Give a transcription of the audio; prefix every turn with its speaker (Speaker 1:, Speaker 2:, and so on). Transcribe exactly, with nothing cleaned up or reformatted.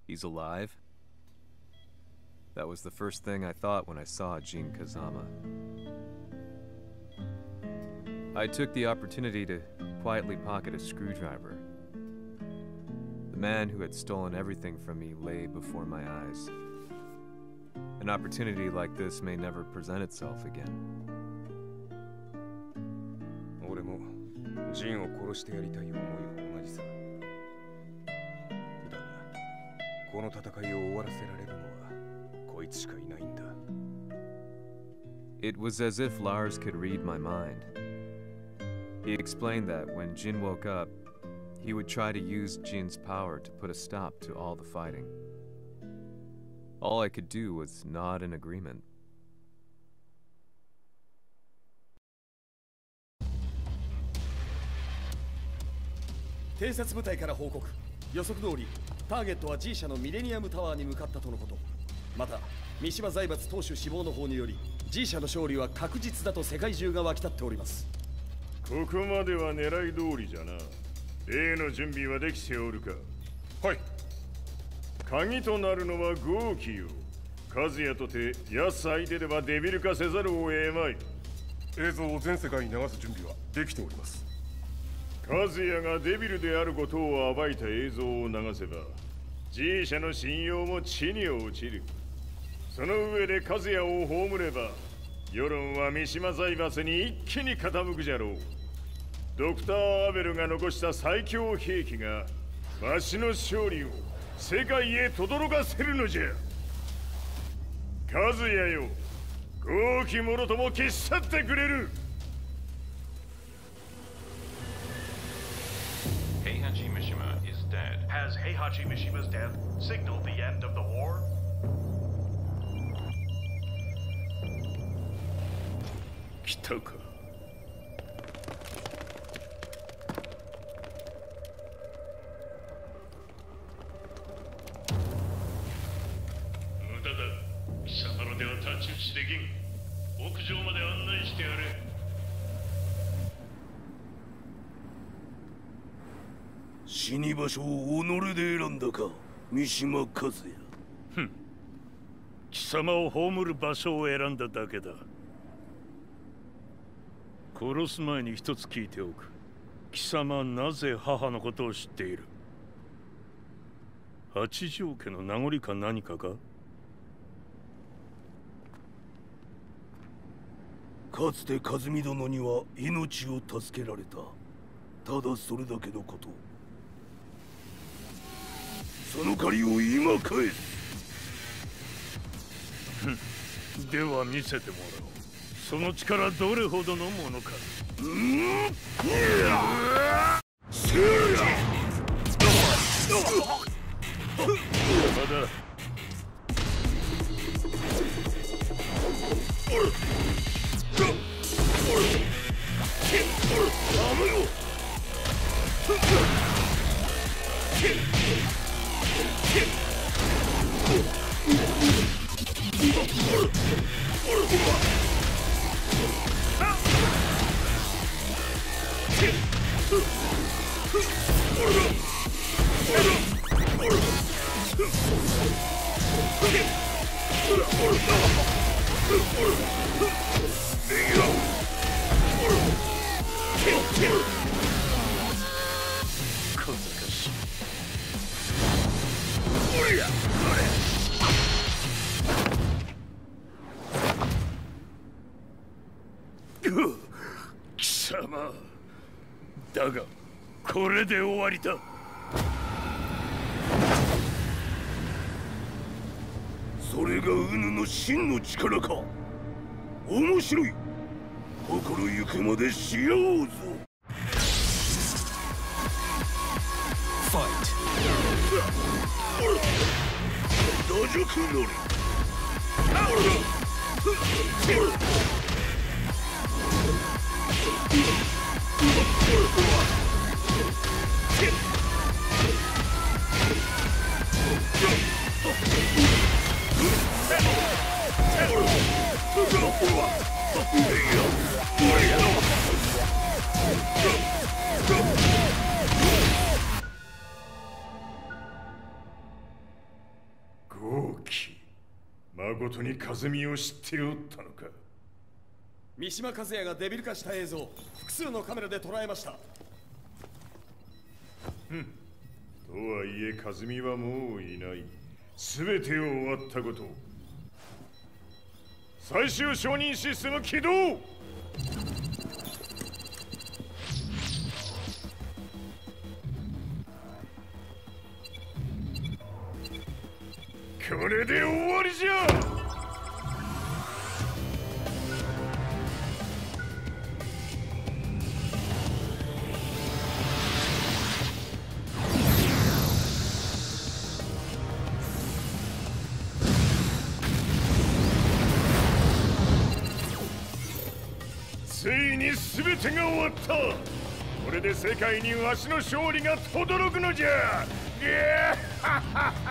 Speaker 1: He's alive? That was the first thing I thought when I saw Jin Kazama. I took the opportunity to quietly pocket a screwdriver. The man who had stolen everything from me lay before my eyes. An opportunity like this may never present itself again.
Speaker 2: 俺もジンを殺してやりたい思いは同じさ。だが、この戦いを終わらせられるのはこいつしかいないんだ。
Speaker 1: It was as if Lars could read my mind. He explained that when Jin woke up, he would try to use Jin's power to put a stop to all the fighting. All I could do was nod in agreement.
Speaker 3: 偵察部隊から報告。予測通り、ターゲットは G 社のミレニアムタワーに向かったとのこと。また、三島財閥当主死亡の方により、G 社の勝利は確実だと世界中が沸き立っております。
Speaker 4: ここまでは狙い通りじゃな。例の準備はできておるか。
Speaker 2: はい。
Speaker 4: 鍵となるのは豪気よ。和也とて奴相手ではデビル化せざるを得まい。
Speaker 2: 映像を全世界に流す準備はできております。
Speaker 4: 和也がデビルであることを暴いた映像を流せば G 社の信用も地に落ちる。その上で和也を葬れば世論は三島財閥に一気に傾くじゃろう。ドクター・アベルが残した最強兵器がわしの勝利を世界へ轟かせるのじゃ。和也よ、豪気者とも消し去ってくれる。
Speaker 5: Heihachi Mishima is dead.
Speaker 6: Has Heihachi Mishima's death signaled the end of the war?
Speaker 4: 来たか。
Speaker 6: 無駄だ。貴様のでは太刀打ちできん。屋上まで案内してやれ。
Speaker 7: 死に場所を己で選んだか、三島和也。
Speaker 6: ふん。貴様を葬る場所を選んだだけだ。殺す前に一つ聞いておく。貴様はなぜ母のことを知っている？八条家の名残か何かか？
Speaker 7: かつて和美殿には命を助けられた。ただそれだけのこと。その借りを今返
Speaker 6: す。では見せてもらおう。その力どれほどのものか。うーん。せや。まだ。貴様だがこれで終わりだ。
Speaker 7: それがウヌの真の力か。面白い。心ゆくまでしようぞ。
Speaker 3: ファイト。
Speaker 7: 打辱のり。
Speaker 4: 誠に和美を知っておったのか。
Speaker 3: 三島和也がデビル化した映像、複数のカメラで捉えました。
Speaker 4: ふん。とはいえ和美はもういない。全てを終わったこと。最終承認システム起動。これで終わりじゃ。ついに全てが終わった。これで世界にわしの勝利が轟くのじゃ。